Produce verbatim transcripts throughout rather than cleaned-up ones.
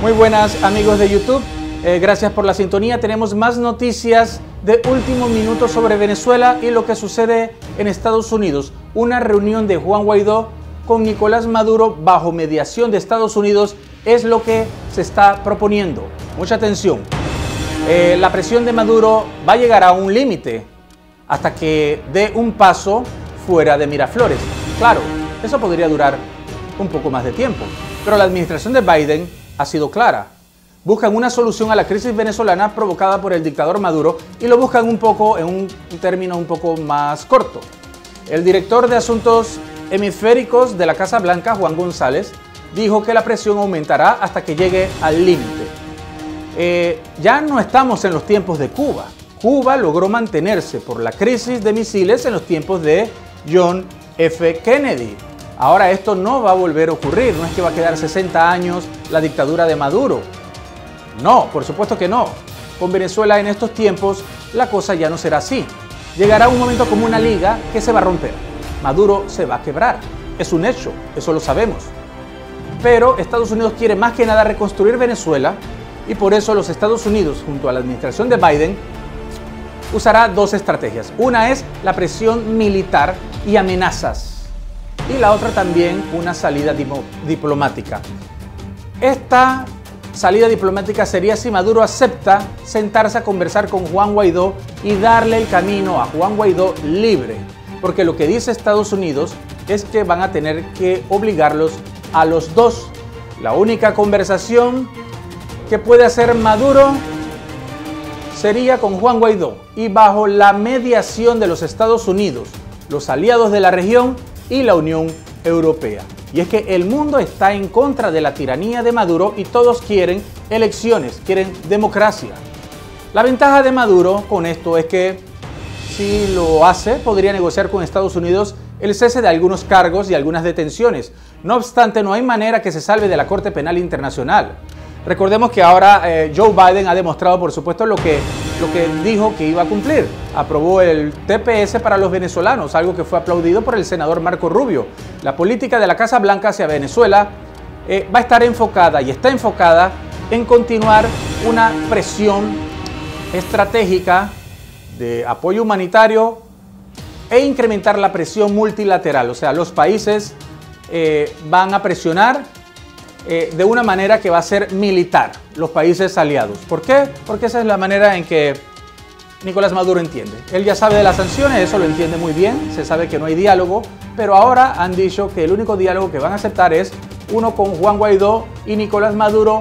Muy buenas amigos de YouTube, eh, gracias por la sintonía. Tenemos más noticias de último minuto sobre Venezuela y lo que sucede en Estados Unidos. Una reunión de Juan Guaidó con Nicolás Maduro bajo mediación de Estados Unidos es lo que se está proponiendo. Mucha atención. Eh, la presión de Maduro va a llegar a un límite hasta que dé un paso fuera de Miraflores. Claro, eso podría durar un poco más de tiempo, pero la administración de Biden ha sido clara. Buscan una solución a la crisis venezolana provocada por el dictador Maduro y lo buscan un poco en un término un poco más corto. El director de Asuntos Hemisféricos de la Casa Blanca, Juan González, dijo que la presión aumentará hasta que llegue al límite. Eh, ya no estamos en los tiempos de Cuba. Cuba logró mantenerse por la crisis de misiles en los tiempos de John F. Kennedy. Ahora esto no va a volver a ocurrir, no es que va a quedar sesenta años la dictadura de Maduro. No, por supuesto que no. Con Venezuela en estos tiempos la cosa ya no será así. Llegará un momento como una liga que se va a romper. Maduro se va a quebrar. Es un hecho, eso lo sabemos. Pero Estados Unidos quiere más que nada reconstruir Venezuela y por eso los Estados Unidos, junto a la administración de Biden, usará dos estrategias. Una es la presión militar y amenazas. Y la otra también una salida diplomática. Esta salida diplomática sería si Maduro acepta sentarse a conversar con Juan Guaidó y darle el camino a Juan Guaidó libre. Porque lo que dice Estados Unidos es que van a tener que obligarlos a los dos. La única conversación que puede hacer Maduro sería con Juan Guaidó y bajo la mediación de los Estados Unidos, los aliados de la región y la Unión Europea. Y es que el mundo está en contra de la tiranía de Maduro y todos quieren elecciones, quieren democracia. La ventaja de Maduro con esto es que si lo hace, podría negociar con Estados Unidos el cese de algunos cargos y algunas detenciones. No obstante, no hay manera que se salve de la Corte Penal Internacional. Recordemos que ahora eh, Joe Biden ha demostrado, por supuesto, lo que, lo que dijo que iba a cumplir. Aprobó el T P S para los venezolanos, algo que fue aplaudido por el senador Marco Rubio. La política de la Casa Blanca hacia Venezuela eh, va a estar enfocada y está enfocada en continuar una presión estratégica de apoyo humanitario e incrementar la presión multilateral. O sea, los países eh, van a presionar Eh, de una manera que va a ser militar, los países aliados. ¿Por qué? Porque esa es la manera en que Nicolás Maduro entiende. Él ya sabe de las sanciones, eso lo entiende muy bien, se sabe que no hay diálogo, pero ahora han dicho que el único diálogo que van a aceptar es uno con Juan Guaidó y Nicolás Maduro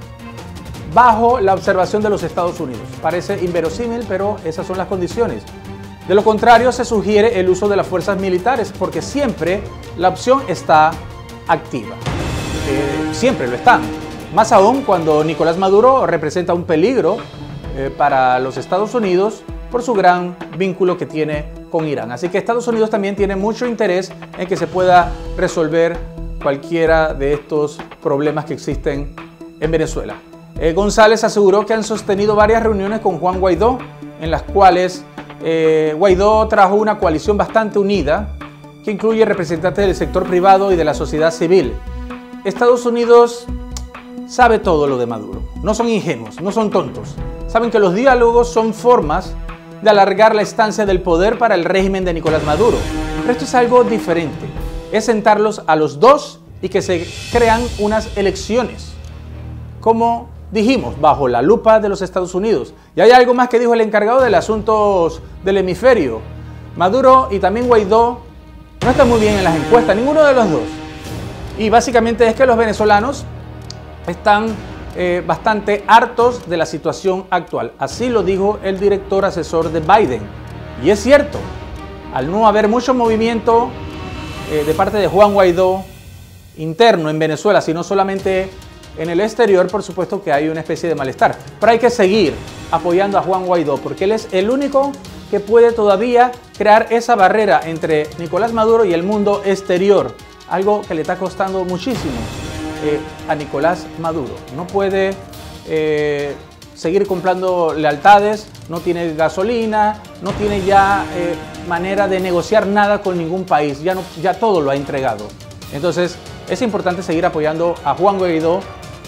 bajo la observación de los Estados Unidos. Parece inverosímil, pero esas son las condiciones. De lo contrario, se sugiere el uso de las fuerzas militares, porque siempre la opción está activa. Eh, siempre lo están, más aún cuando Nicolás Maduro representa un peligro eh, para los Estados Unidos por su gran vínculo que tiene con Irán. Así que Estados Unidos también tiene mucho interés en que se pueda resolver cualquiera de estos problemas que existen en Venezuela. Eh, González aseguró que han sostenido varias reuniones con Juan Guaidó, en las cuales eh, Guaidó trajo una coalición bastante unida que incluye representantes del sector privado y de la sociedad civil. Estados Unidos sabe todo lo de Maduro. No son ingenuos, no son tontos. Saben que los diálogos son formas de alargar la estancia del poder para el régimen de Nicolás Maduro. Pero esto es algo diferente. Es sentarlos a los dos y que se crean unas elecciones. Como dijimos, bajo la lupa de los Estados Unidos. Y hay algo más que dijo el encargado de asuntos del hemisferio. Maduro y también Guaidó no están muy bien en las encuestas, ninguno de los dos. Y básicamente es que los venezolanos están eh, bastante hartos de la situación actual. Así lo dijo el director asesor de Biden. Y es cierto, al no haber mucho movimiento eh, de parte de Juan Guaidó interno en Venezuela, sino solamente en el exterior, por supuesto que hay una especie de malestar. Pero hay que seguir apoyando a Juan Guaidó, porque él es el único que puede todavía crear esa barrera entre Nicolás Maduro y el mundo exterior. Algo que le está costando muchísimo eh, a Nicolás Maduro. No puede eh, seguir comprando lealtades, no tiene gasolina, no tiene ya eh, manera de negociar nada con ningún país, ya, no, ya todo lo ha entregado. Entonces es importante seguir apoyando a Juan Guaidó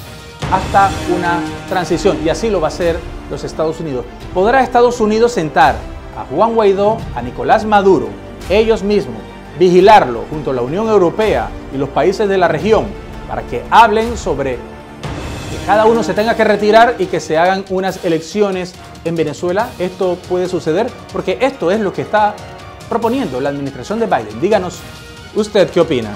hasta una transición, y así lo va a hacer los Estados Unidos. ¿Podrá Estados Unidos sentar a Juan Guaidó, a Nicolás Maduro, ellos mismos, vigilarlo junto a la Unión Europea y los países de la región para que hablen sobre que cada uno se tenga que retirar y que se hagan unas elecciones en Venezuela? Esto puede suceder porque esto es lo que está proponiendo la administración de Biden. Díganos usted qué opina.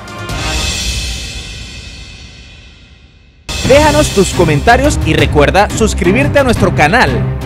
Déjanos tus comentarios y recuerda suscribirte a nuestro canal.